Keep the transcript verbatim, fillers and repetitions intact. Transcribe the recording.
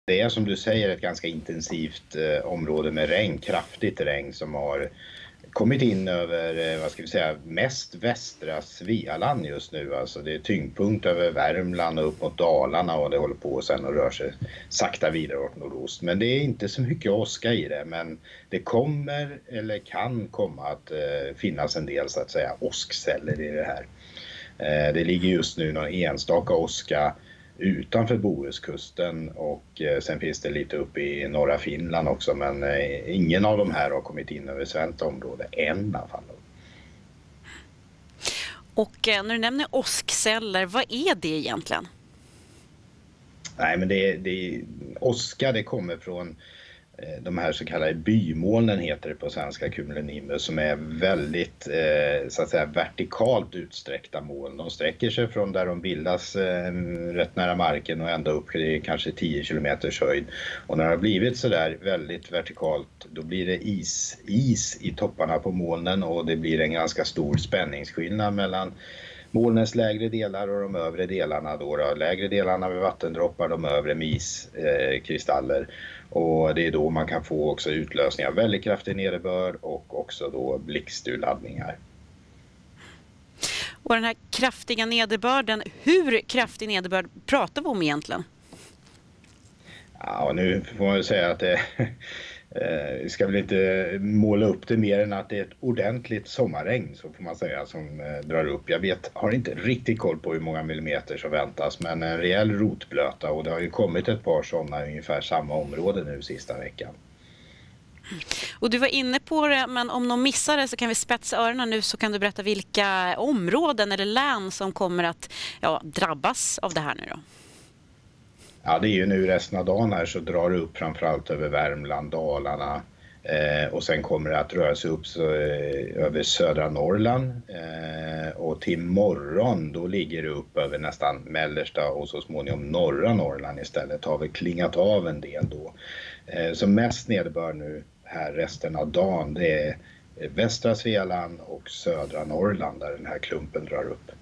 Det är som du säger ett ganska intensivt eh, område med regn, kraftigt regn som har kommit in över, eh, vad ska vi säga, mest västra Svealand just nu. Alltså det är tyngdpunkt över Värmland och upp mot Dalarna och det håller på sen och rör sig sakta vidare åt nordost. Men det är inte så mycket åska i det, men det kommer eller kan komma att eh, finnas en del så att säga åskceller i det här. Eh, det ligger just nu någon enstaka åska utanför Bohuskusten och eh, sen finns det lite upp i norra Finland också, men eh, ingen av de här har kommit in över svenskt område än i alla fall. Och eh, när du nämner åskceller, vad är det egentligen? Nej, men det, det åska det kommer från de här så kallade bymolnen heter det på svenska, cumulonimbus, som är väldigt eh, så att säga vertikalt utsträckta moln. De sträcker sig från där de bildas eh, rätt nära marken och ända upp till kanske tio kilometers höjd. Och när det har blivit så där väldigt vertikalt, då blir det is, is i topparna på molnen och det blir en ganska stor spänningsskillnad mellan molnens lägre delar och de övre delarna. Då, då. Lägre delarna med vattendroppar, de övre med iskristaller. Och det är då man kan få också utlösning av väldigt kraftig nederbörd och också då blixturladdningar. Och den här kraftiga nederbörden, hur kraftig nederbörd pratar vi om egentligen? Ja, nu får man ju säga att det vi ska väl inte måla upp det mer än att det är ett ordentligt sommarregn, så får man säga, som eh, drar upp. Jag vet, har inte riktigt koll på hur många millimeter som väntas, men en rejäl rotblöta, och det har ju kommit ett par sådana i ungefär samma område nu sista veckan. Och du var inne på det, men om någon missar det så kan vi spetsa öronen nu, så kan du berätta vilka områden eller län som kommer att ja, drabbas av det här nu då? Ja, det är ju nu resten av dagen här så drar det upp framförallt över Värmland, Dalarna eh, och sen kommer det att röra sig upp så, eh, över södra Norrland eh, och till morgon då ligger det upp över nästan mellersta och så småningom norra Norrland istället. Har vi klingat av en del då. Eh, så mest nederbörd nu här resten av dagen, det är västra Svealand och södra Norrland där den här klumpen drar upp.